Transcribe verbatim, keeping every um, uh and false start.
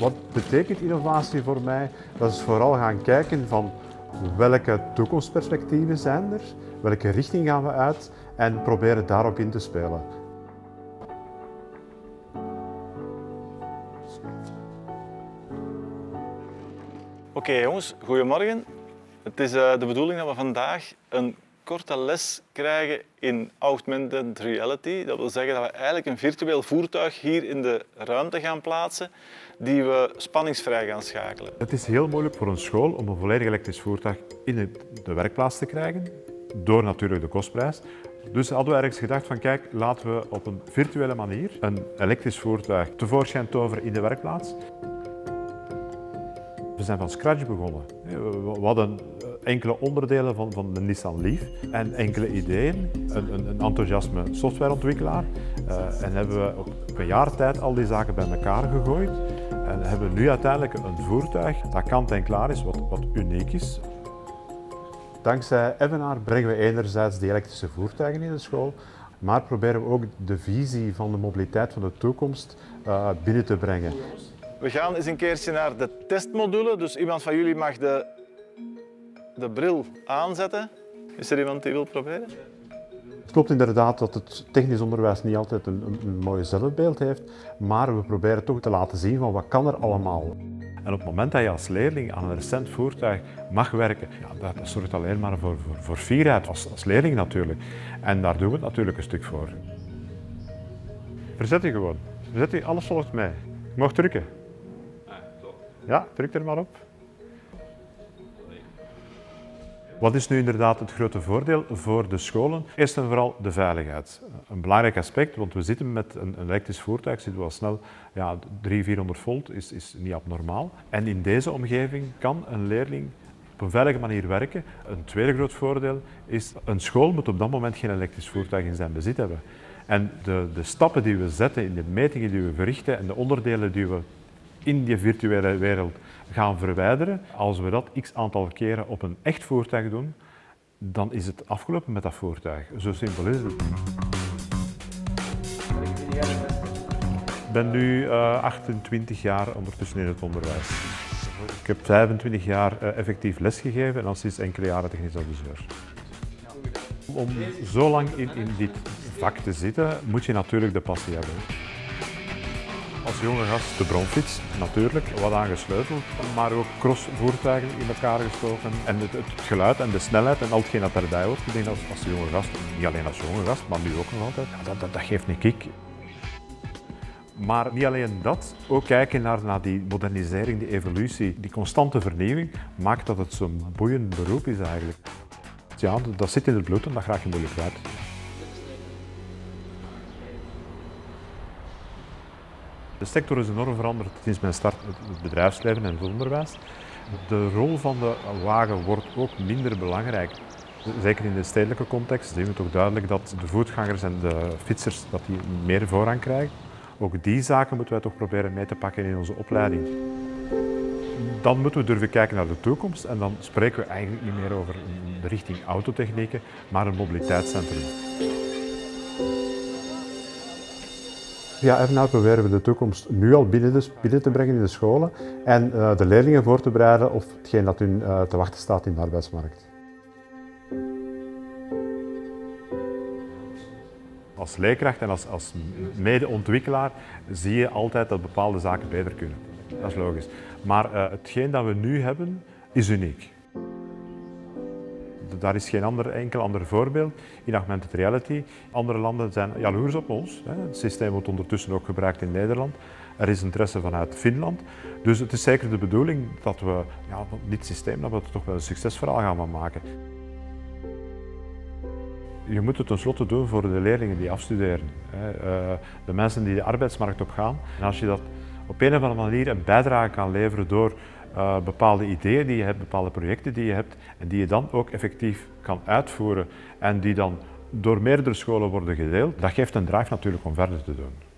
Wat betekent innovatie voor mij? Dat is vooral gaan kijken van welke toekomstperspectieven zijn er, welke richting gaan we uit en proberen daarop in te spelen. Oké okay, jongens, goedemorgen. Het is uh, de bedoeling dat we vandaag een korte les krijgen in augmented reality. Dat wil zeggen dat we eigenlijk een virtueel voertuig hier in de ruimte gaan plaatsen die we spanningsvrij gaan schakelen. Het is heel moeilijk voor een school om een volledig elektrisch voertuig in de werkplaats te krijgen, door natuurlijk de kostprijs. Dus hadden we ergens gedacht van kijk, laten we op een virtuele manier een elektrisch voertuig tevoorschijn toveren in de werkplaats. We zijn van scratch begonnen. We hadden enkele onderdelen van, van de Nissan Leaf en enkele ideeën, een, een, een enthousiasme softwareontwikkelaar. Uh, en hebben we op een jaar tijd al die zaken bij elkaar gegooid. En hebben we nu uiteindelijk een voertuig dat kant en klaar is, wat, wat uniek is. Dankzij Evenaar brengen we enerzijds die elektrische voertuigen in de school, maar proberen we ook de visie van de mobiliteit van de toekomst uh, binnen te brengen. We gaan eens een keertje naar de testmodule, dus iemand van jullie mag de, de bril aanzetten. Is er iemand die wil proberen? Het klopt inderdaad dat het technisch onderwijs niet altijd een, een, een mooi zelfbeeld heeft, maar we proberen toch te laten zien van wat kan er allemaal. En op het moment dat je als leerling aan een recent voertuig mag werken, ja, dat zorgt alleen maar voor, voor, voor fierheid, als, als leerling natuurlijk. En daar doen we het natuurlijk een stuk voor. Verzet je gewoon. Verzet je, alles volgt mij. Je mag drukken. Ja, druk er maar op. Wat is nu inderdaad het grote voordeel voor de scholen? Eerst en vooral de veiligheid. Een belangrijk aspect, want we zitten met een elektrisch voertuig, zitten we al snel, ja, driehonderd, vierhonderd volt is, is niet abnormaal. En in deze omgeving kan een leerling op een veilige manier werken. Een tweede groot voordeel is, een school moet op dat moment geen elektrisch voertuig in zijn bezit hebben. En de, de stappen die we zetten in de metingen die we verrichten en de onderdelen die we in die virtuele wereld gaan verwijderen, als we dat x aantal keren op een echt voertuig doen, dan is het afgelopen met dat voertuig. Zo simpel is het. Ik ben nu uh, achtentwintig jaar ondertussen in het onderwijs. Ik heb vijfentwintig jaar uh, effectief lesgegeven en al sinds enkele jaren technisch adviseur. Om zo lang in, in dit vak te zitten, moet je natuurlijk de passie hebben. Als jonge gast de bromfiets, natuurlijk, wat aangesleuteld, maar ook crossvoertuigen in elkaar gestoken. En het, het geluid en de snelheid en al hetgeen dat daarbij hoort. Ik denk als, als jonge gast, niet alleen als jonge gast, maar nu ook nog altijd, ja, dat, dat, dat geeft een kick. Maar niet alleen dat, ook kijken naar, naar die modernisering, die evolutie, die constante vernieuwing, maakt dat het zo'n boeiend beroep is eigenlijk. Ja, dat zit in het bloed en dat raak je moeilijk kwijt. De sector is enorm veranderd sinds mijn start het bedrijfsleven en het onderwijs. De rol van de wagen wordt ook minder belangrijk. Zeker in de stedelijke context zien we toch duidelijk dat de voetgangers en de fietsers dat die meer voorrang krijgen. Ook die zaken moeten wij toch proberen mee te pakken in onze opleiding. Dan moeten we durven kijken naar de toekomst en dan spreken we eigenlijk niet meer over de richting autotechnieken, maar een mobiliteitscentrum. Via Evenaar proberen we de toekomst nu al binnen, de, binnen te brengen in de scholen en uh, de leerlingen voor te bereiden op hetgeen dat hun uh, te wachten staat in de arbeidsmarkt. Als leerkracht en als, als medeontwikkelaar zie je altijd dat bepaalde zaken beter kunnen. Dat is logisch. Maar uh, hetgeen dat we nu hebben, is uniek. Daar is geen ander, enkel ander voorbeeld in augmented reality. Andere landen zijn jaloers op ons. Het systeem wordt ondertussen ook gebruikt in Nederland. Er is interesse vanuit Finland. Dus het is zeker de bedoeling dat we ja, dit systeem dat we er toch wel een succesverhaal gaan van maken. Je moet het tenslotte doen voor de leerlingen die afstuderen. De mensen die de arbeidsmarkt op gaan. En als je dat op een of andere manier een bijdrage kan leveren door Uh, bepaalde ideeën die je hebt, bepaalde projecten die je hebt en die je dan ook effectief kan uitvoeren en die dan door meerdere scholen worden gedeeld, dat geeft een drive natuurlijk om verder te doen.